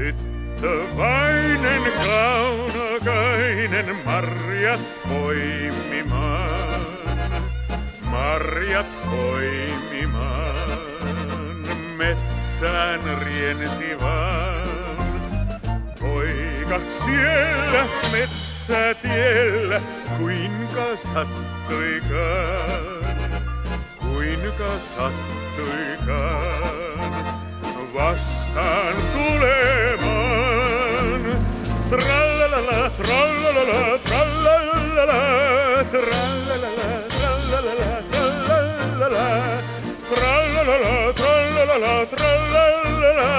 Tyttövainen kaunokainen marjat poimimaan, marjat poimimaan. Metsään riensi vaan, poika siellä metsätiellä, kuinka sattuikaan, kuinka sattuikaan, vastaan tulemaan. Trallalala, trallalala, trallalala, trallalala, trallalala, trallalala, trallalala, trallalala, trallalala,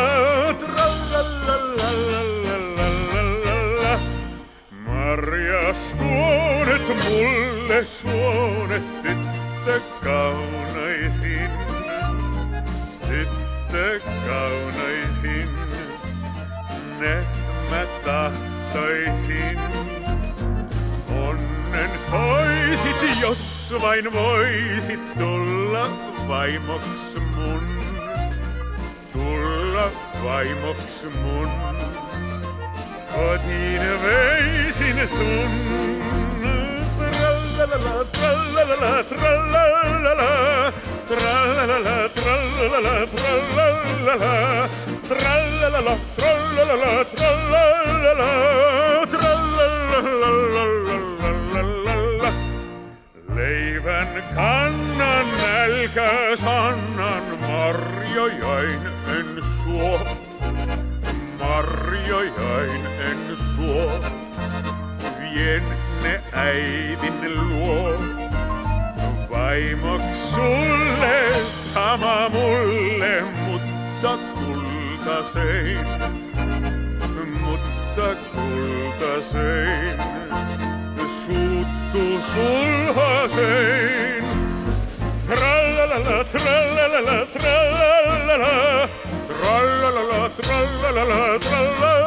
trallalala. Marjas tuonet mulle suonet, tyttö kaunaisin, tyttö kaunaisin, ne mä tahtoisin. Onnen toisit, jos vain voisit tulla vaimoks mun, tulla vaimoks mun. Kotiin veisin sun. Trallalala, trallalala, trallalala, trallalala, trallalala, trallalala, trallalala, trallalala, trallalala, trallalala. Leivän kannan nälkäs annan, marjojain en suo, marjojain en suo. Vien ne äidin luo, vaimoks sulle, sama mulle, mutta kultasein, mutta kultasein, suuttu sulhasein. Trallalala, trallalala, trallalala, trallalala, trallalala, trallalala.